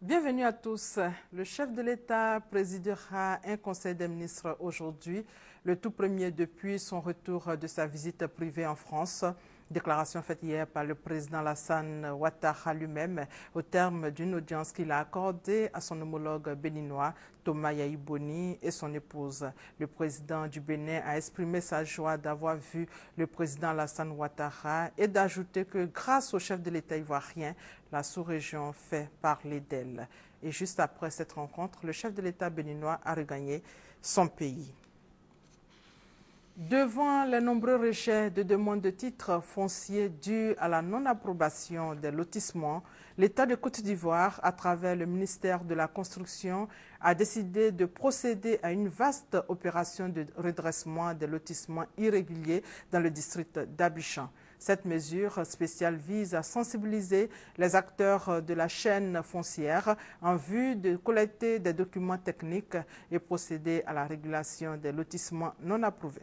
Bienvenue à tous. Le chef de l'État présidera un conseil des ministres aujourd'hui, le tout premier depuis son retour de sa visite privée en France. Déclaration faite hier par le président Alassane Ouattara lui-même au terme d'une audience qu'il a accordée à son homologue béninois Thomas Yaïboni et son épouse. Le président du Bénin a exprimé sa joie d'avoir vu le président Alassane Ouattara et d'ajouter que grâce au chef de l'État ivoirien, la sous-région fait parler d'elle. Et juste après cette rencontre, le chef de l'État béninois a regagné son pays. Devant les nombreux rejets de demandes de titres fonciers dus à la non-approbation des lotissements, l'État de Côte d'Ivoire, à travers le ministère de la Construction, a décidé de procéder à une vaste opération de redressement des lotissements irréguliers dans le district d'Abidjan. Cette mesure spéciale vise à sensibiliser les acteurs de la chaîne foncière en vue de collecter des documents techniques et procéder à la régulation des lotissements non approuvés.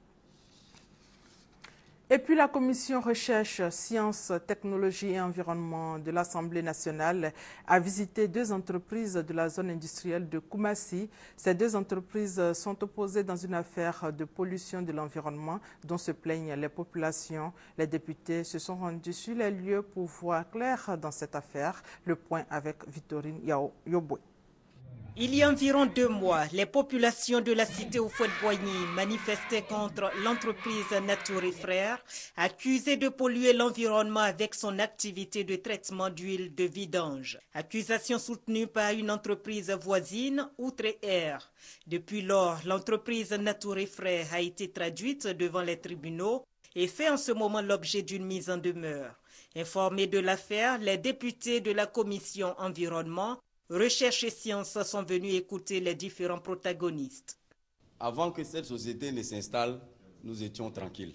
Et puis la commission recherche, sciences, technologies et environnement de l'Assemblée nationale a visité deux entreprises de la zone industrielle de Koumassi. Ces deux entreprises sont opposées dans une affaire de pollution de l'environnement dont se plaignent les populations. Les députés se sont rendus sur les lieux pour voir clair dans cette affaire. Le point avec Victorine Yoboué. Il y a environ 2 mois, les populations de la cité Houphouët-Boigny manifestaient contre l'entreprise Nature et Frères, accusée de polluer l'environnement avec son activité de traitement d'huile de vidange. Accusation soutenue par une entreprise voisine, Outre Air. Depuis lors, l'entreprise Nature et Frères a été traduite devant les tribunaux et fait en ce moment l'objet d'une mise en demeure. Informés de l'affaire, les députés de la commission environnement, Recherche et Sciences sont venus écouter les différents protagonistes. Avant que cette société ne s'installe, nous étions tranquilles.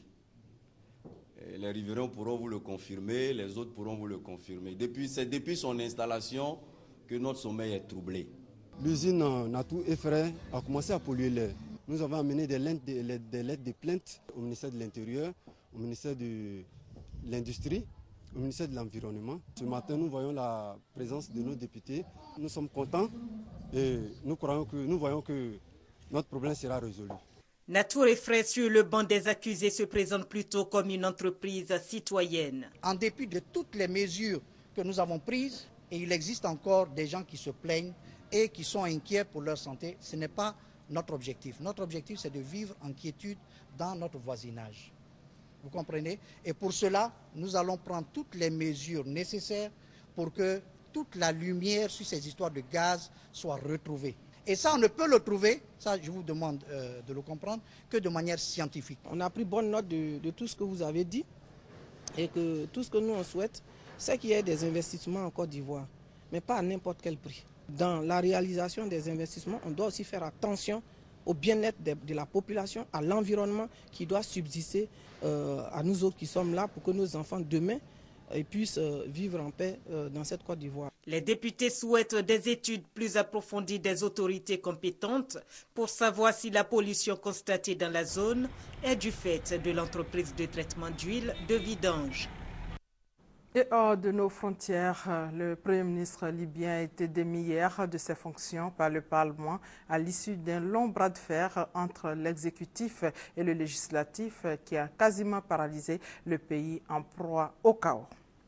Les riverains pourront vous le confirmer, les autres pourront vous le confirmer. C'est depuis son installation que notre sommeil est troublé. L'usine Nature et Frères a commencé à polluer l'air. Nous avons amené des lettres de plainte au ministère de l'Intérieur, au ministère de l'Industrie, au ministère de l'Environnement. Ce matin, nous voyons la présence de nos députés. Nous sommes contents et nous voyons que notre problème sera résolu. Nature et Frères sur le banc des accusés se présente plutôt comme une entreprise citoyenne. En dépit de toutes les mesures que nous avons prises, et il existe encore des gens qui se plaignent et qui sont inquiets pour leur santé, ce n'est pas notre objectif. Notre objectif, c'est de vivre en quiétude dans notre voisinage. Vous comprenez? Et pour cela, nous allons prendre toutes les mesures nécessaires pour que toute la lumière sur ces histoires de gaz soit retrouvée. Et ça, on ne peut le trouver, ça je vous demande de le comprendre, que de manière scientifique. On a pris bonne note de tout ce que vous avez dit et que tout ce que nous on souhaite, c'est qu'il y ait des investissements en Côte d'Ivoire, mais pas à n'importe quel prix. Dans la réalisation des investissements, on doit aussi faire attention au bien-être de la population, à l'environnement qui doit subsister à nous autres qui sommes là pour que nos enfants demain puissent vivre en paix dans cette Côte d'Ivoire. Les députés souhaitent des études plus approfondies des autorités compétentes pour savoir si la pollution constatée dans la zone est du fait de l'entreprise de traitement d'huile de vidange. Et hors de nos frontières, le Premier ministre libyen a été démis hier de ses fonctions par le Parlement à l'issue d'un long bras de fer entre l'exécutif et le législatif qui a quasiment paralysé le pays en proie au chaos.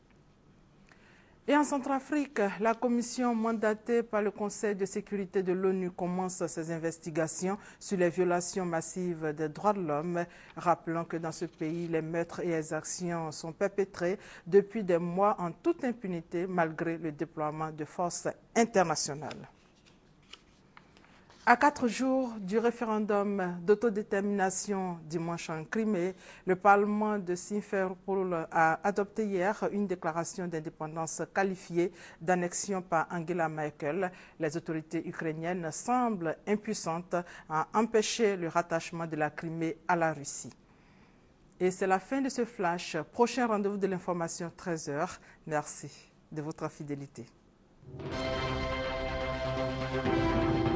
Et en Centrafrique, la commission mandatée par le Conseil de sécurité de l'ONU commence ses investigations sur les violations massives des droits de l'homme. Rappelons que dans ce pays, les meurtres et exactions sont perpétrés depuis des mois en toute impunité malgré le déploiement de forces internationales. À 4 jours du référendum d'autodétermination dimanche en Crimée, le Parlement de Simferopol a adopté hier une déclaration d'indépendance qualifiée d'annexion par Angela Merkel. Les autorités ukrainiennes semblent impuissantes à empêcher le rattachement de la Crimée à la Russie. Et c'est la fin de ce flash. Prochain rendez-vous de l'information 13h. Merci de votre fidélité.